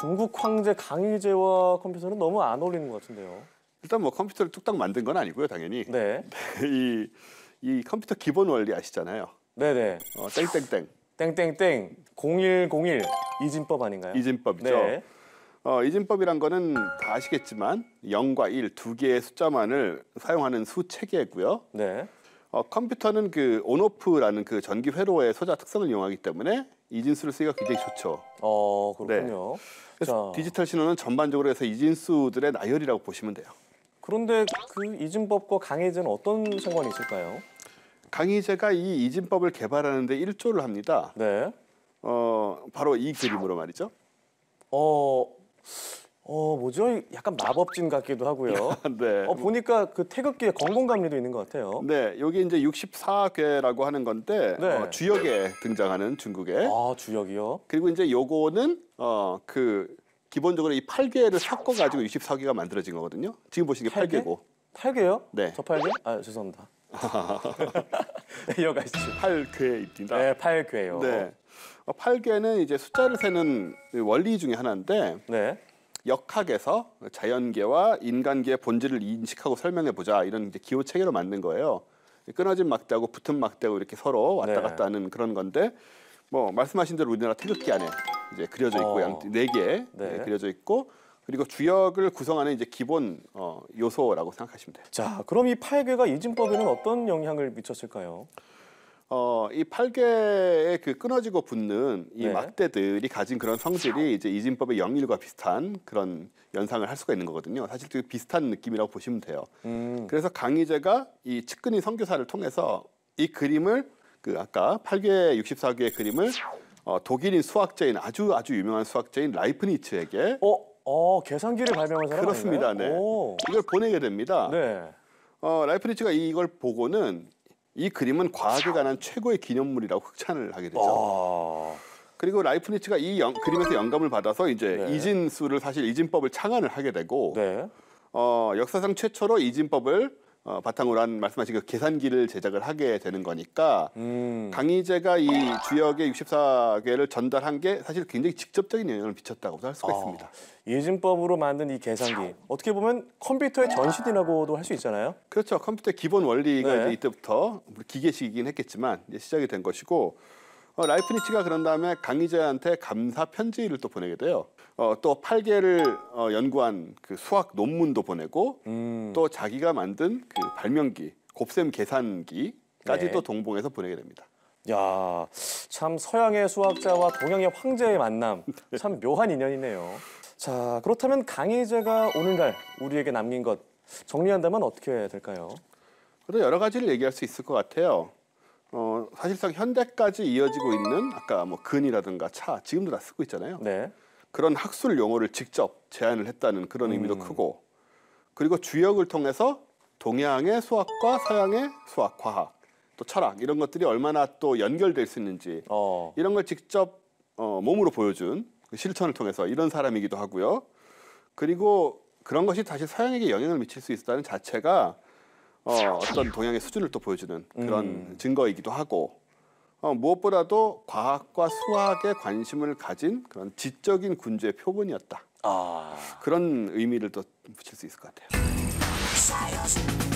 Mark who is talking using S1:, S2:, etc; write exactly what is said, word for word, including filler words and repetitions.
S1: 중국 황제 강희제와 컴퓨터는 너무 안 어울리는 것 같은데요.
S2: 일단 뭐 컴퓨터를 뚝딱 만든 건 아니고요, 당연히.
S1: 네.
S2: 이, 이 컴퓨터 기본 원리 아시잖아요.
S1: 네네.
S2: 어, 땡땡땡.
S1: 땡땡땡 공일공일 이진법 아닌가요?
S2: 이진법이죠.
S1: 네.
S2: 어, 이진법이란 거는 다 아시겠지만 영과 일 두 개의 숫자만을 사용하는 수 체계고요.
S1: 네.
S2: 어, 컴퓨터는 그 온오프라는 그 전기 회로의 소자 특성을 이용하기 때문에 이진수를 쓰기가 굉장히 좋죠.
S1: 어 그렇군요.
S2: 그래서
S1: 자,
S2: 디지털 신호는 전반적으로 해서 이진수들의 나열이라고 보시면 돼요.
S1: 그런데 그 이진법과 강희제는 어떤 상관이 있을까요?
S2: 강희제가 이 이진법을 개발하는 데 일조를 합니다.
S1: 네.
S2: 어, 바로 이 그림으로 말이죠.
S1: 어, 어 뭐죠? 약간 마법진 같기도 하고요.
S2: 네.
S1: 어, 보니까 그 태극기에 건공감리도 있는 것 같아요.
S2: 네, 여기 이제 육십사 궤라고 하는 건데
S1: 네.
S2: 어, 주역에 등장하는 중국에.
S1: 아 주역이요?
S2: 그리고 이제 요거는 어, 그 기본적으로 이 팔 개를 섞어 가지고 육십사 개가 만들어진 거거든요. 지금 보시는 게
S1: 팔
S2: 팔
S1: 개?
S2: 개고.
S1: 팔 개요?
S2: 네.
S1: 저 팔 개? 아 죄송합니다. 이어가시죠.
S2: 팔 궤입니다.
S1: 네, 팔 궤요.
S2: 네. 어, 팔 개는 이제 숫자를 세는 원리 중에 하나인데
S1: 네.
S2: 역학에서 자연계와 인간계의 본질을 인식하고 설명해 보자 이런 이제 기호 체계로 만든 거예요. 끊어진 막대하고 붙은 막대하고 이렇게 서로 왔다
S1: 네.
S2: 갔다 하는 그런 건데 뭐 말씀하신 대로 우리나라 태극기 안에 이제 그려져 있고
S1: 어.
S2: 양 네 개
S1: 네.
S2: 그려져 있고 그리고 주역을 구성하는 이제 기본 어, 요소라고 생각하시면 돼요.
S1: 자, 그럼 이 팔 궤가 이진법에는 어떤 영향을 미쳤을까요?
S2: 어, 이 팔 개의 그 끊어지고 붙는 이
S1: 네.
S2: 막대들이 가진 그런 성질이 이제 이진법의 영일과 비슷한 그런 연상을 할 수가 있는 거거든요. 사실 되게 비슷한 느낌이라고 보시면 돼요.
S1: 음.
S2: 그래서 강희제가 이 측근인 선교사를 통해서 이 그림을 그 아까 팔 개, 육십사 개의 그림을 어, 독일인 수학자인 아주 아주 유명한 수학자인 라이프니츠에게
S1: 어, 어, 계산기를 발명한 사람
S2: 그렇습니다.
S1: 아닌가요?
S2: 네.
S1: 오.
S2: 이걸 보내게 됩니다.
S1: 네.
S2: 어, 라이프니츠가 이걸 보고는 이 그림은 과학에 관한 최고의 기념물이라고 극찬을 하게 되죠.
S1: 아.
S2: 그리고 라이프니츠가 이 영, 그림에서 영감을 받아서 이제
S1: 네.
S2: 이진수를 사실 이진법을 창안을 하게 되고
S1: 네.
S2: 어, 역사상 최초로 이진법을 어, 바탕으로 한 말씀하신 그 계산기를 제작을 하게 되는 거니까
S1: 음.
S2: 강희제가 이 주역의 육십사 개를 전달한 게 사실 굉장히 직접적인 영향을 미쳤다고도 할 수가
S1: 아,
S2: 있습니다.
S1: 이진법으로 만든 이 계산기 어떻게 보면 컴퓨터의 전신이라고도 할 수 있잖아요.
S2: 그렇죠. 컴퓨터의 기본 원리가
S1: 네.
S2: 이제 이때부터 기계식이긴 했겠지만 이제 시작이 된 것이고 어, 라이프니츠가 그런 다음에 강희제한테 감사 편지를 또 보내게 돼요. 어, 또 팔 개를 어, 연구한 그 수학 논문도 보내고
S1: 음.
S2: 또 자기가 만든 그 발명기 곱셈 계산기까지도
S1: 네.
S2: 동봉해서 보내게 됩니다.
S1: 야, 참 서양의 수학자와 동양의 황제의 만남, 참 묘한 인연이네요. 자, 그렇다면 강희제가 오늘날 우리에게 남긴 것 정리한다면 어떻게 될까요?
S2: 그래도 여러 가지를 얘기할 수 있을 것 같아요. 어, 사실상 현대까지 이어지고 있는 아까 뭐 근이라든가 차 지금도 다 쓰고 있잖아요.
S1: 네.
S2: 그런 학술 용어를 직접 제안을 했다는 그런 의미도
S1: 음.
S2: 크고 그리고 주역을 통해서 동양의 수학과 서양의 수학, 과학, 또 철학 이런 것들이 얼마나 또 연결될 수 있는지
S1: 어.
S2: 이런 걸 직접 어, 몸으로 보여준 그 실천을 통해서 이런 사람이기도 하고요. 그리고 그런 것이 다시 서양에게 영향을 미칠 수 있다는 자체가 어, 어떤 동양의 수준을 또 보여주는 그런
S1: 음.
S2: 증거이기도 하고 어, 무엇보다도 과학과 수학에 관심을 가진 그런 지적인 군주의 표본이었다.
S1: 아.
S2: 그런 의미를 또 붙일 수 있을 것 같아요.